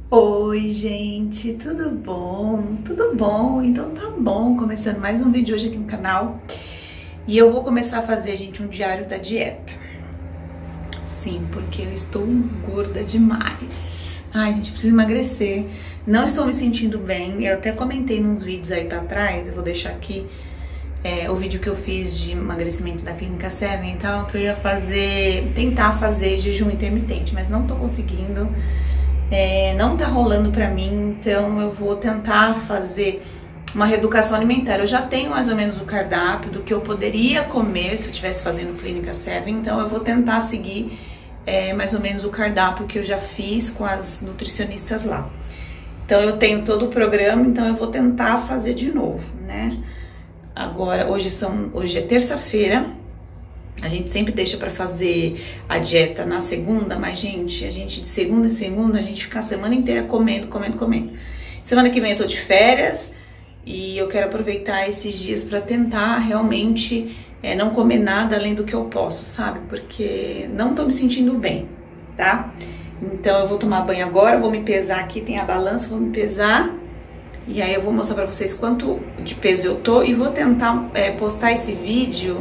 Oi, gente, tudo bom? Tudo bom? Então tá bom, começando mais um vídeo hoje aqui no canal. E eu vou começar a fazer, gente, um diário da dieta. Sim, porque eu estou gorda demais. Ai, gente, preciso emagrecer. Não estou me sentindo bem. Eu até comentei nos vídeos aí pra trás, eu vou deixar aqui o vídeo que eu fiz de emagrecimento da Clínica 7 e tal, que eu ia tentar fazer jejum intermitente, mas não tô conseguindo. Não tá rolando pra mim, então eu vou tentar fazer uma reeducação alimentar. Eu já tenho mais ou menos o cardápio do que eu poderia comer se eu estivesse fazendo Clínica 7, então eu vou tentar seguir mais ou menos o cardápio que eu já fiz com as nutricionistas lá. Então eu tenho todo o programa, então eu vou tentar fazer de novo, né? Agora, hoje é terça-feira. A gente sempre deixa pra fazer a dieta na segunda, mas, gente, a gente de segunda em segunda, a gente fica a semana inteira comendo. Semana que vem eu tô de férias e eu quero aproveitar esses dias pra tentar realmente não comer nada além do que eu posso, sabe? Porque não tô me sentindo bem, tá? Então eu vou tomar banho agora, vou me pesar aqui, tem a balança, vou me pesar. E aí eu vou mostrar pra vocês quanto de peso eu tô e vou tentar postar esse vídeo.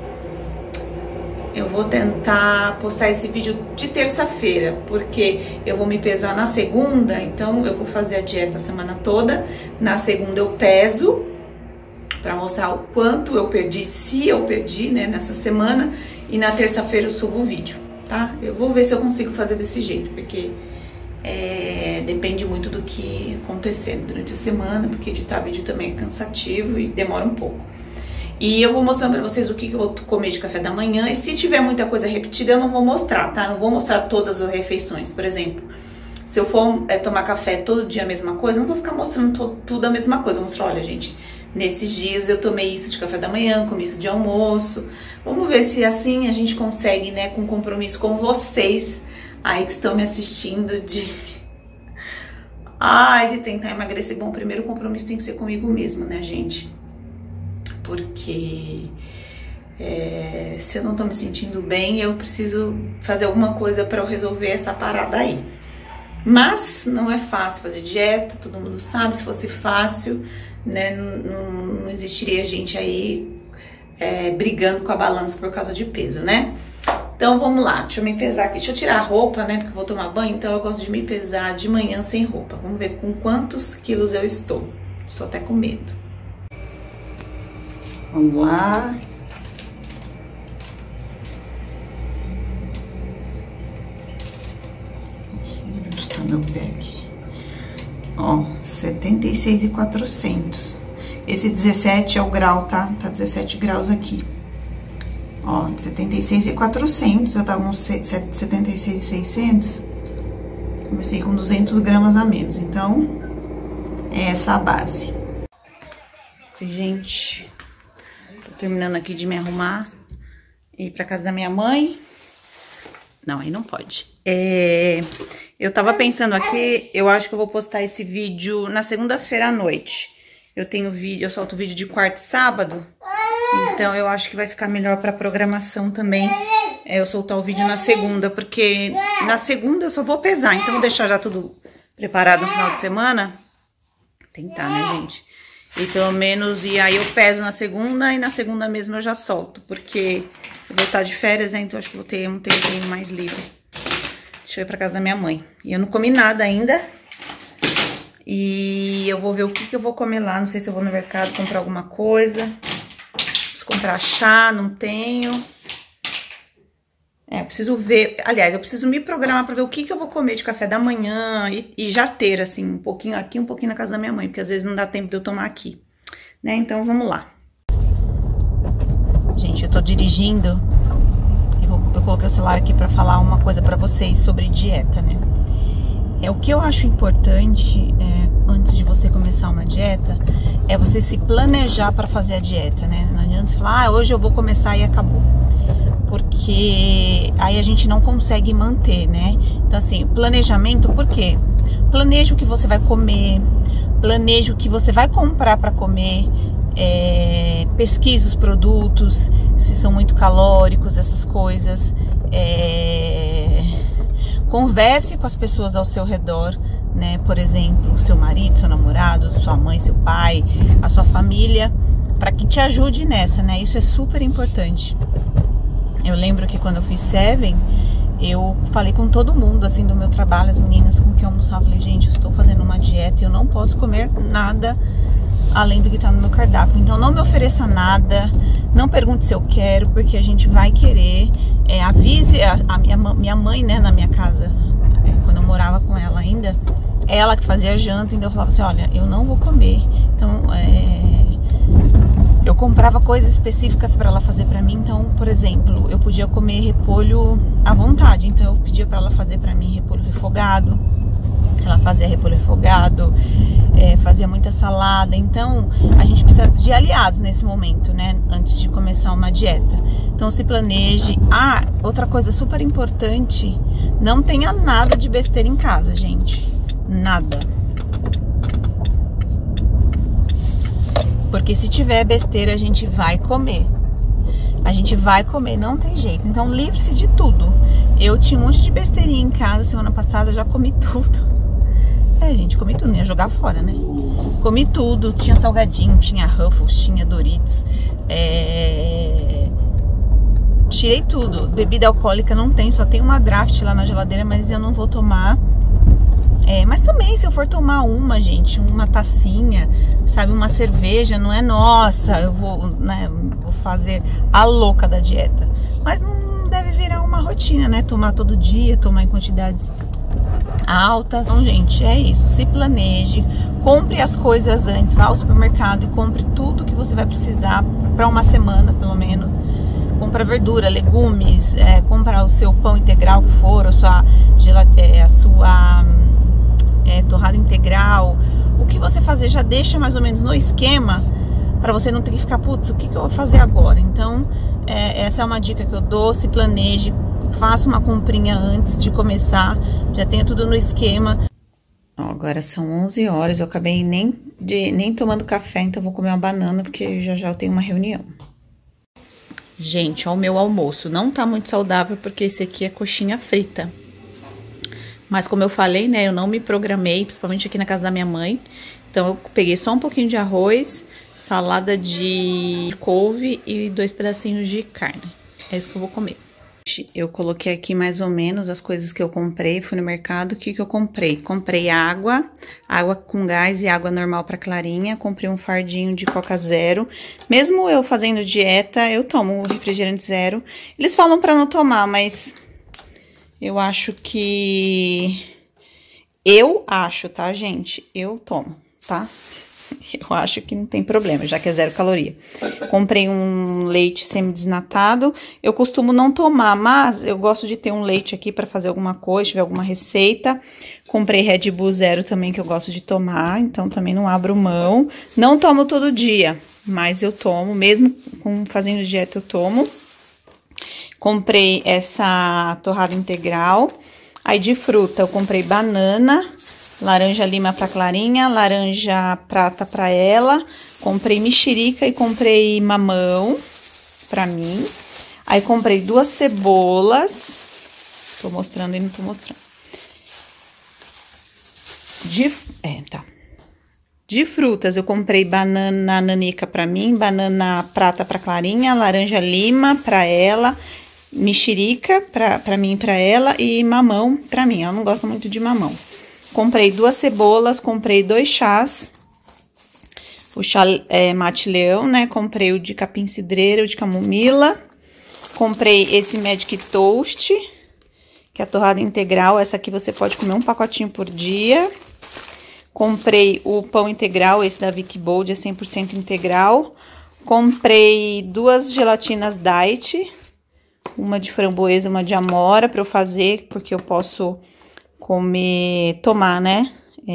Eu vou tentar postar esse vídeo de terça-feira, porque eu vou me pesar na segunda, então eu vou fazer a dieta a semana toda. Na segunda eu peso, pra mostrar o quanto eu perdi, se eu perdi, né, nessa semana. E na terça-feira eu subo o vídeo, tá? Eu vou ver se eu consigo fazer desse jeito, porque depende muito do que acontecer durante a semana, porque editar vídeo também é cansativo e demora um pouco. E eu vou mostrando pra vocês o que eu vou comer de café da manhã. E se tiver muita coisa repetida, eu não vou mostrar, tá? Não vou mostrar todas as refeições. Por exemplo, se eu for tomar café todo dia a mesma coisa, não vou ficar mostrando tudo a mesma coisa. Eu vou mostrar, olha, gente, nesses dias eu tomei isso de café da manhã, comi isso de almoço. Vamos ver se assim a gente consegue, né, com compromisso com vocês aí que estão me assistindo, de tentar emagrecer. Bom, o primeiro compromisso tem que ser comigo mesmo, né, gente? Porque se eu não tô me sentindo bem, eu preciso fazer alguma coisa pra eu resolver essa parada aí. Mas não é fácil fazer dieta, todo mundo sabe. Se fosse fácil, né, não existiria gente aí brigando com a balança por causa de peso, né? Então vamos lá, deixa eu me pesar aqui. Deixa eu tirar a roupa, né, porque eu vou tomar banho, então eu gosto de me pesar de manhã sem roupa. Vamos ver com quantos quilos eu estou. Estou até com medo. Vamos lá. Onde está meu pé aqui? Ó, 76.400. Esse 17 é o grau, tá? Tá 17 graus aqui. Ó, 76.400. Eu tava com 76.600. Comecei com 200 gramas a menos. Então, é essa a base. Gente, terminando aqui de me arrumar e ir pra casa da minha mãe. Não, aí não pode. Eu tava pensando aqui, eu acho que eu vou postar esse vídeo na segunda-feira à noite. Eu solto vídeo de quarta e sábado, então eu acho que vai ficar melhor pra programação também. Eu soltar o vídeo na segunda, porque na segunda eu só vou pesar, então vou deixar já tudo preparado no final de semana. Tentar, né, gente? E pelo menos, e aí eu peso na segunda e na segunda mesmo eu já solto, porque eu vou estar de férias, né, então acho que vou ter um tempinho mais livre. Deixa eu ir pra casa da minha mãe. E eu não comi nada ainda. E eu vou ver o que eu vou comer lá. Não sei se eu vou no mercado comprar alguma coisa. Preciso comprar chá, não tenho. Eu preciso ver, aliás, eu preciso me programar pra ver o que eu vou comer de café da manhã e já ter, assim, um pouquinho aqui, um pouquinho na casa da minha mãe, porque às vezes não dá tempo de eu tomar aqui, né? Então, vamos lá. Gente, eu tô dirigindo e eu coloquei o celular aqui pra falar uma coisa pra vocês sobre dieta, né? O que eu acho importante, antes de você começar uma dieta, é você se planejar pra fazer a dieta, né? Não adianta você falar, hoje eu vou começar e acabou. Porque aí a gente não consegue manter, né? Então, assim, planejamento, por quê? Planeja o que você vai comer, planeja o que você vai comprar para comer, pesquisa os produtos, se são muito calóricos, essas coisas, Converse com as pessoas ao seu redor, né? Por exemplo, seu marido, seu namorado, sua mãe, seu pai, a sua família, para que te ajude nessa, né? Isso é super importante. Eu lembro que quando eu fiz Seven, eu falei com todo mundo, assim, do meu trabalho, as meninas com quem eu almoçava, falei, gente, eu estou fazendo uma dieta e eu não posso comer nada além do que tá no meu cardápio. Então não me ofereça nada, não pergunte se eu quero, porque a gente vai querer. Avise a minha mãe, né, na minha casa, quando eu morava com ela ainda, ela que fazia a janta, então eu falava assim, olha, eu não vou comer. Então, eu comprava coisas específicas para ela fazer para mim. Então, por exemplo, eu podia comer repolho à vontade. Então, eu pedia para ela fazer para mim repolho refogado. Ela fazia repolho refogado, fazia muita salada. Então, a gente precisa de aliados nesse momento, né? Antes de começar uma dieta. Então, se planeje. Ah, outra coisa super importante, não tenha nada de besteira em casa, gente. Nada. Porque se tiver besteira, a gente vai comer. A gente vai comer, não tem jeito. Então, livre-se de tudo. Eu tinha um monte de besteirinha em casa semana passada, eu já comi tudo. Gente, comi tudo, não ia jogar fora, né? Comi tudo, tinha salgadinho, tinha Ruffles, tinha Doritos. Tirei tudo. Bebida alcoólica não tem, só tem uma Draft lá na geladeira, mas eu não vou tomar. Mas também, se eu for tomar uma, gente, uma tacinha, sabe, uma cerveja, não é nossa, eu vou, né, vou fazer a louca da dieta. Mas não deve virar uma rotina, né? Tomar todo dia, tomar em quantidades altas. Então, gente, é isso. Se planeje, compre as coisas antes, vá ao supermercado e compre tudo que você vai precisar para uma semana, pelo menos. Compra verdura, legumes, compra o seu pão integral que for, a sua torrada integral. O que você fazer, já deixa mais ou menos no esquema, para você não ter que ficar, putz, o que eu vou fazer agora? Então, essa é uma dica que eu dou. Se planeje, faça uma comprinha antes de começar, já tenha tudo no esquema. Agora são 11 horas, eu acabei nem tomando café, então vou comer uma banana, porque já eu tenho uma reunião. Gente, ó, o meu almoço não tá muito saudável, porque esse aqui é coxinha frita. Mas como eu falei, né, eu não me programei, principalmente aqui na casa da minha mãe. Então eu peguei só um pouquinho de arroz, salada de couve e 2 pedacinhos de carne. É isso que eu vou comer. Eu coloquei aqui mais ou menos as coisas que eu comprei, fui no mercado. O que eu comprei? Comprei água com gás e água normal para Clarinha. Comprei um fardinho de Coca Zero. Mesmo eu fazendo dieta, eu tomo refrigerante zero. Eles falam para não tomar, mas eu acho que... tá, gente? Eu tomo, tá? Eu acho que não tem problema, já que é 0 caloria. Comprei um leite semi-desnatado. Eu costumo não tomar, mas eu gosto de ter um leite aqui para fazer alguma coisa, se tiver alguma receita. Comprei Red Bull Zero também, que eu gosto de tomar, então também não abro mão. Não tomo todo dia, mas eu tomo, mesmo fazendo dieta eu tomo. Comprei essa torrada integral. Aí de fruta eu comprei banana, laranja lima para Clarinha, laranja prata para ela. Comprei mexerica e comprei mamão para mim. Aí comprei 2 cebolas. Tô mostrando e não tô mostrando. De frutas eu comprei banana nanica para mim, banana prata para Clarinha, laranja lima para ela, mexerica para mim e para ela e mamão para mim. Ela não gosta muito de mamão. Comprei 2 cebolas, comprei 2 chás, o chá mate leão, né? Comprei o de capim cidreira, o de camomila. Comprei esse Magic Toast, que é a torrada integral. Essa aqui você pode comer um pacotinho por dia. Comprei o pão integral, esse da Vicky Bold, é 100% integral. Comprei 2 gelatinas diet, uma de framboesa e uma de amora para eu fazer, porque eu posso tomar, né,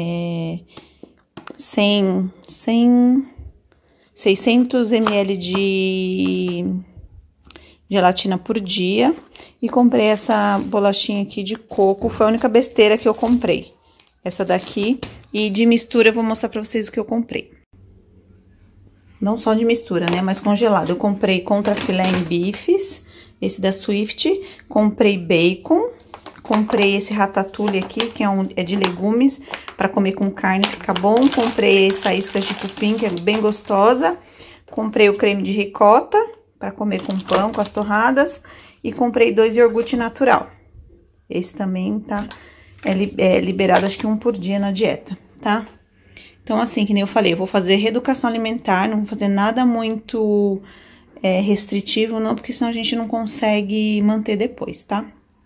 600 ml de gelatina por dia. E comprei essa bolachinha aqui de coco, foi a única besteira que eu comprei, essa daqui. E de mistura eu vou mostrar pra vocês o que eu comprei. Não só de mistura, né, mas congelado. Eu comprei contrafilé em bifes, esse da Swift. Comprei bacon. comprei esse ratatouille aqui, que é de legumes, pra comer com carne, fica bom. Comprei essa isca de cupim, que é bem gostosa. Comprei o creme de ricota, pra comer com pão, com as torradas. E comprei 2 iogurte natural. Esse também tá liberado, acho que 1 por dia na dieta, tá? Então, assim, que nem eu falei, eu vou fazer reeducação alimentar, não vou fazer nada muito restritivo, não, porque senão a gente não consegue manter depois, tá?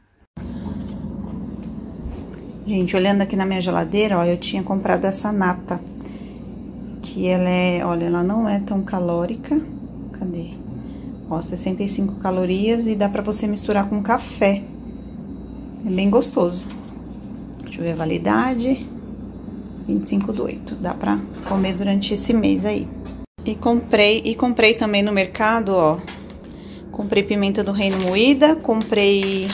Gente, olhando aqui na minha geladeira, ó, eu tinha comprado essa nata, que ela olha, ela não é tão calórica. Cadê? Ó, 65 calorias e dá pra você misturar com café. É bem gostoso. Deixa eu ver a validade. 25/8. Dá pra comer durante esse mês aí. E comprei também no mercado, ó. Comprei pimenta do reino moída, comprei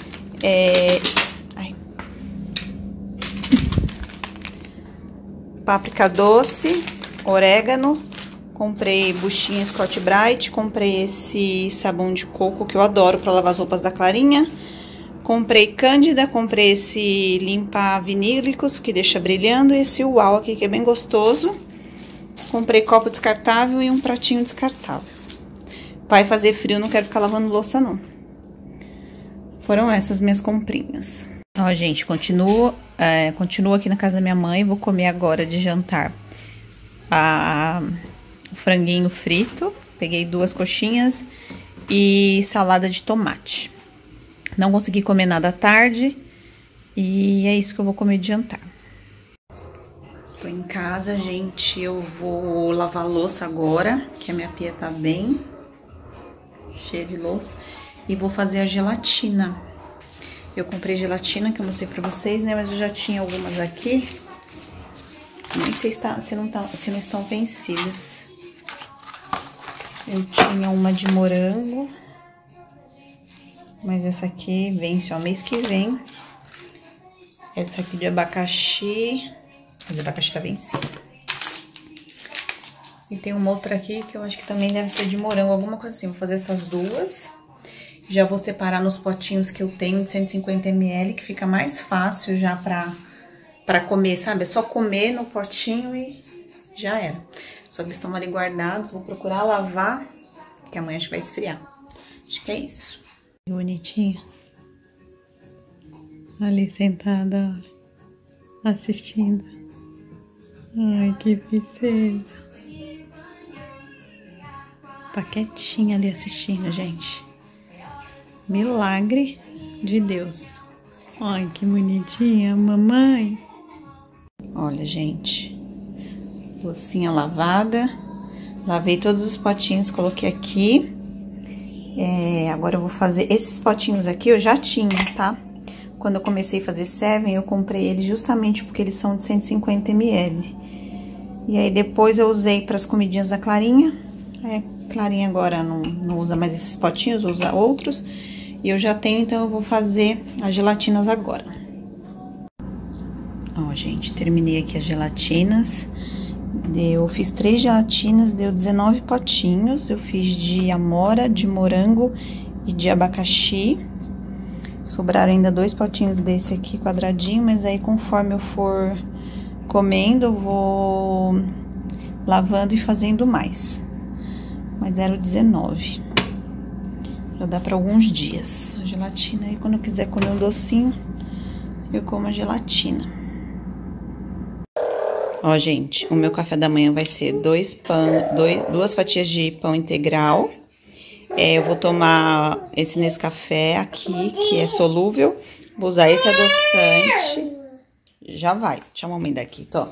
páprica doce, orégano, comprei buchinha Scott Brite, comprei esse sabão de coco que eu adoro pra lavar as roupas da Clarinha. Comprei Cândida, comprei esse limpa vinílicos, que deixa brilhando, e esse Uau aqui, que é bem gostoso. Comprei copo descartável e um pratinho descartável. Vai fazer frio, não quero ficar lavando louça, não. Foram essas minhas comprinhas. Ó, gente, continuo aqui na casa da minha mãe, vou comer agora de jantar o franguinho frito. Peguei 2 coxinhas e salada de tomate. Não consegui comer nada à tarde e é isso que eu vou comer de jantar. Tô em casa, gente, eu vou lavar a louça agora, que a minha pia tá bem cheia de louça. E vou fazer a gelatina. Eu comprei gelatina, que eu mostrei pra vocês, né, mas eu já tinha algumas aqui. Nem sei se não estão vencidas. Eu tinha uma de morango. Mas essa aqui vence, ó, mês que vem. Essa aqui de abacaxi. A de abacaxi tá vencida. E tem uma outra aqui que eu acho que também deve ser de morango, alguma coisa assim. Vou fazer essas duas. Já vou separar nos potinhos que eu tenho de 150 ml, que fica mais fácil já pra comer, sabe? É só comer no potinho e já era. Só que eles estão ali guardados, vou procurar lavar, que amanhã acho que vai esfriar. Acho que é isso. Que bonitinha. Ali sentada, ó, assistindo. Ai, que princesa. Tá quietinha ali assistindo, gente. Milagre de Deus. Ai, que bonitinha, mamãe. Olha, gente. Loucinha lavada. Lavei todos os potinhos, coloquei aqui. Agora eu vou fazer... Esses potinhos aqui eu já tinha, tá? Quando eu comecei a fazer Seven, eu comprei eles justamente porque eles são de 150 ml. E aí depois eu usei para as comidinhas da Clarinha. Clarinha agora não usa mais esses potinhos, usa outros. E eu já tenho, então eu vou fazer as gelatinas agora. Ó, gente, terminei aqui as gelatinas. Eu fiz 3 gelatinas, deu 19 potinhos. Eu fiz de amora, de morango e de abacaxi. Sobraram ainda 2 potinhos desse aqui quadradinho, mas aí conforme eu for comendo, eu vou lavando e fazendo mais. Mas eram 19. Já dá pra alguns dias. A gelatina aí, quando eu quiser comer um docinho, eu como a gelatina. Ó, gente, o meu café da manhã vai ser 2 fatias de pão integral. Eu vou tomar esse Nescafé aqui, que é solúvel. Vou usar esse adoçante. Já vai. Deixa a mamãe daqui, tô.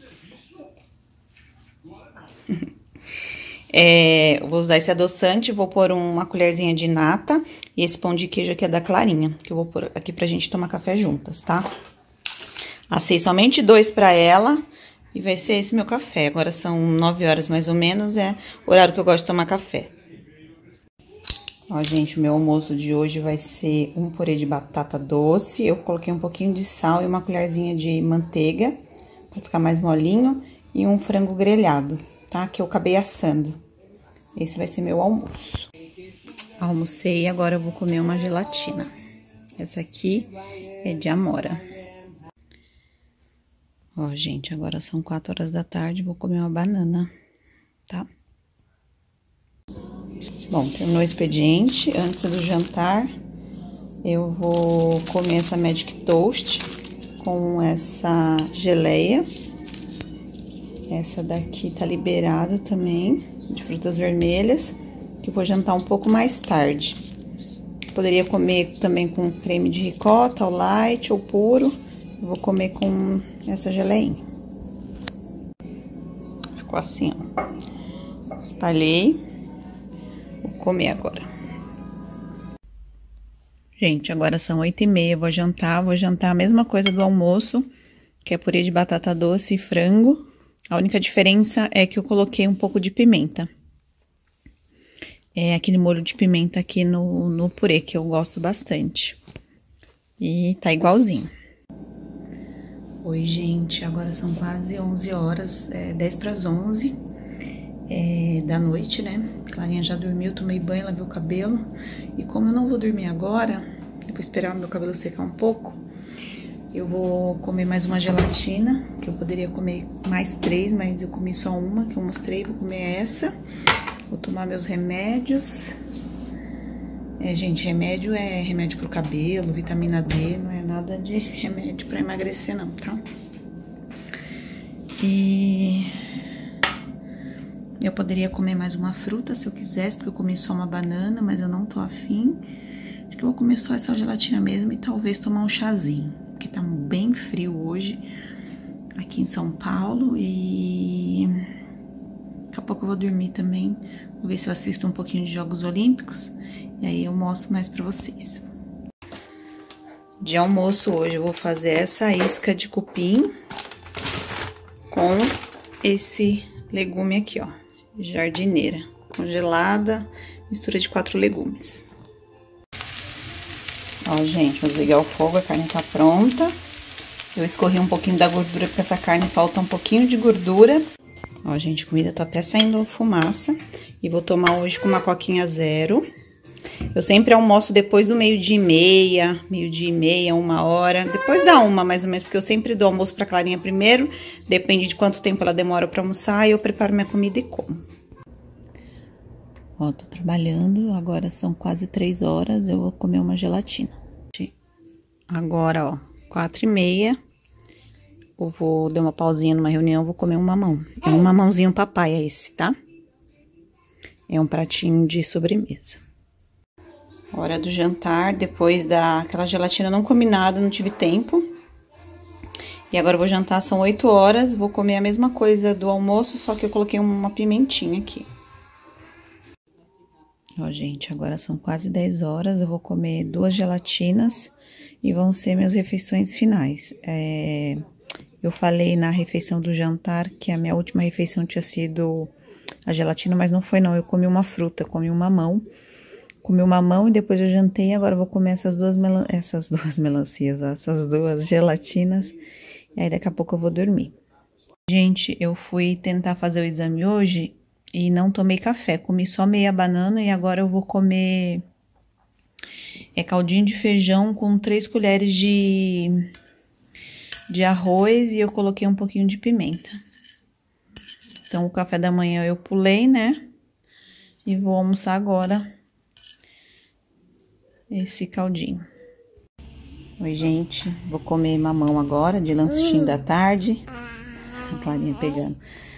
Eu vou usar esse adoçante, vou pôr uma colherzinha de nata e esse pão de queijo aqui é da Clarinha, que eu vou pôr aqui pra gente tomar café juntas, tá? Assei somente 2 pra ela e vai ser esse meu café. Agora são 9 horas mais ou menos, é o horário que eu gosto de tomar café. Ó, gente, o meu almoço de hoje vai ser um purê de batata doce. Eu coloquei um pouquinho de sal e uma colherzinha de manteiga pra ficar mais molinho e um frango grelhado, tá? Que eu acabei assando. Esse vai ser meu almoço. Almocei e agora eu vou comer uma gelatina. Essa aqui é de amora. Ó, gente, agora são 4 horas da tarde, vou comer uma banana, tá? Bom, terminou o expediente. Antes do jantar, eu vou comer essa Magic Toast com essa geleia. Essa daqui tá liberada também, de frutas vermelhas, que eu vou jantar um pouco mais tarde. Poderia comer também com creme de ricota, ou light, ou puro. Eu vou comer com essa geleinha. Ficou assim, ó. Espalhei. Vou comer agora. Gente, agora são 8h30, vou jantar a mesma coisa do almoço, que é purê de batata doce e frango. A única diferença é que eu coloquei um pouco de pimenta. É aquele molho de pimenta aqui no purê, que eu gosto bastante. E tá igualzinho. Oi, gente, agora são quase 11 horas, 10 para as 11 da noite, né? Clarinha já dormiu, tomei banho, lavei o cabelo. E como eu não vou dormir agora, eu vou esperar o meu cabelo secar um pouco, eu vou comer mais uma gelatina, que eu poderia comer mais 3, mas eu comi só uma, que eu mostrei, vou comer essa. Vou tomar meus remédios. Gente, remédio é remédio pro cabelo, vitamina D, não é nada de remédio pra emagrecer não, tá? E eu poderia comer mais uma fruta se eu quisesse, porque eu comi só uma banana, mas eu não tô afim. Acho que eu vou comer só essa gelatina mesmo e talvez tomar um chazinho, porque tá bem frio hoje aqui em São Paulo e daqui a pouco eu vou dormir também. Vou ver se eu assisto um pouquinho de Jogos Olímpicos e aí eu mostro mais pra vocês. De almoço hoje eu vou fazer essa isca de cupim com esse legume aqui, ó, jardineira, congelada, mistura de 4 legumes. Ó, gente, vou desligar o fogo, a carne tá pronta. Eu escorri um pouquinho da gordura, porque essa carne solta um pouquinho de gordura. Ó, gente, a comida tá até saindo fumaça. E vou tomar hoje com uma coquinha zero. Eu sempre almoço depois do 12h30, 12h30, 1h. Depois da 1h, mais ou menos, porque eu sempre dou almoço pra Clarinha primeiro. Depende de quanto tempo ela demora pra almoçar, e eu preparo minha comida e como. Ó, tô trabalhando, agora são quase 3 horas, eu vou comer uma gelatina. Agora, ó, 4h30, eu vou dar uma pausinha numa reunião, vou comer um mamão. É um mamãozinho papai esse, tá? É um pratinho de sobremesa. Hora do jantar, depois daquela gelatina, não comi nada, não tive tempo. E agora eu vou jantar, são 8 horas, vou comer a mesma coisa do almoço, só que eu coloquei uma pimentinha aqui. Ó, gente, agora são quase 10 horas, eu vou comer 2 gelatinas e vão ser minhas refeições finais. Eu falei na refeição do jantar que a minha última refeição tinha sido a gelatina, mas não foi não, eu comi uma fruta, comi um mamão. Comi um mamão e depois eu jantei, agora eu vou comer essas duas melancias, ó, essas 2 gelatinas, e aí daqui a pouco eu vou dormir. Gente, eu fui tentar fazer o exame hoje e não tomei café, comi só meia banana e agora eu vou comer caldinho de feijão com 3 colheres de arroz e eu coloquei um pouquinho de pimenta. Então, o café da manhã eu pulei, né? E vou almoçar agora esse caldinho. Oi, gente, vou comer mamão agora, de lanchinho da tarde. A Clarinha pegando.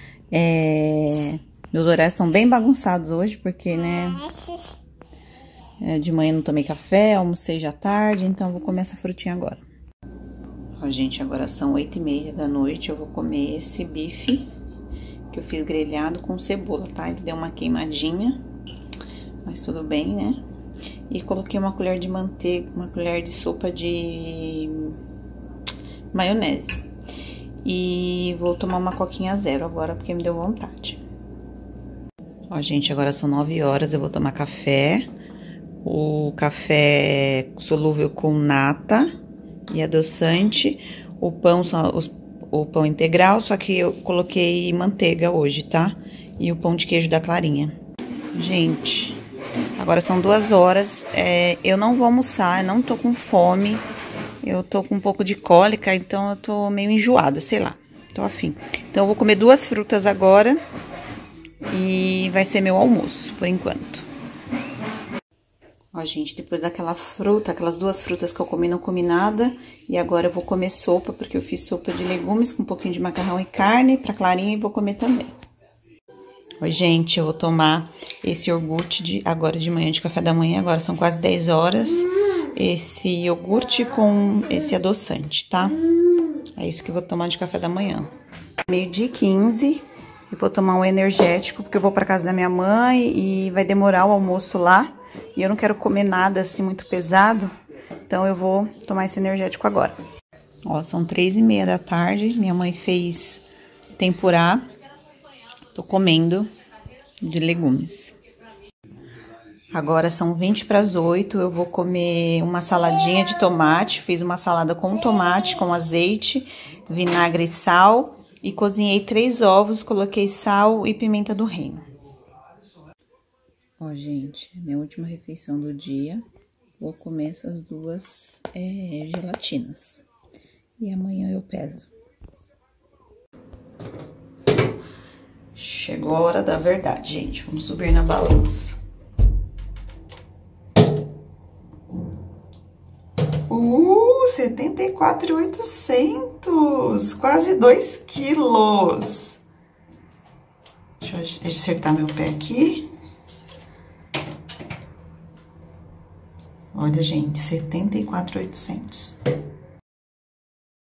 Meus horários estão bem bagunçados hoje, porque, né, de manhã não tomei café, almocei já tarde, então vou comer essa frutinha agora. Ó, gente, agora são 8h30 da noite, eu vou comer esse bife que eu fiz grelhado com cebola, tá? Ele deu uma queimadinha, mas tudo bem, né? E coloquei uma colher de manteiga, uma colher de sopa de maionese. E vou tomar uma coquinha zero agora, porque me deu vontade. Ó, gente, agora são 9 horas, eu vou tomar café. O café solúvel com nata e adoçante. O pão, o pão integral, só que eu coloquei manteiga hoje, tá? E o pão de queijo da Clarinha. Gente, agora são 2 horas, eu não vou almoçar, eu não tô com fome. Eu tô com um pouco de cólica, então eu tô meio enjoada, sei lá. Tô afim. Então eu vou comer 2 frutas agora e vai ser meu almoço, por enquanto. Ó, gente, depois daquela fruta, aquelas 2 frutas que eu comi, não comi nada. E agora eu vou comer sopa, porque eu fiz sopa de legumes com um pouquinho de macarrão e carne pra Clarinha e vou comer também. Oi, gente, eu vou tomar esse iogurte agora de manhã, de café da manhã, agora são quase 10 horas. Esse iogurte com esse adoçante, tá? É isso que eu vou tomar de café da manhã. 12h15, eu vou tomar um energético, porque eu vou pra casa da minha mãe e vai demorar o almoço lá. E eu não quero comer nada assim muito pesado, então eu vou tomar esse energético agora. Ó, são 3h30 da tarde, minha mãe fez tempurá. Tô comendo de legumes. Agora são 7:20, eu vou comer uma saladinha de tomate. Fiz uma salada com tomate, com azeite, vinagre e sal. E cozinhei 3 ovos, coloquei sal e pimenta do reino. Ó, gente, minha última refeição do dia. Vou comer essas 2 gelatinas. E amanhã eu peso. Chegou a hora da verdade, gente. Vamos subir na balança. 74.800, quase 2 quilos. Deixa eu acertar meu pé aqui. Olha, gente, 74.800.